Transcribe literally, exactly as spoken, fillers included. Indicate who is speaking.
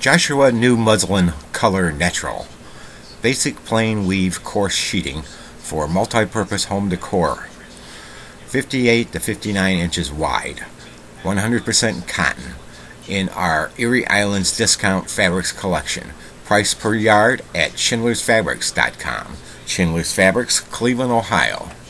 Speaker 1: Joshua New Muslin Color Natural. Basic plain weave coarse sheeting for multi-purpose home decor. fifty-eight to fifty-nine inches wide. one hundred percent cotton. In our Erie Islands Discount Fabrics collection. Price per yard at schindlers fabrics dot com. Schindlers Fabrics, Cleveland, Ohio.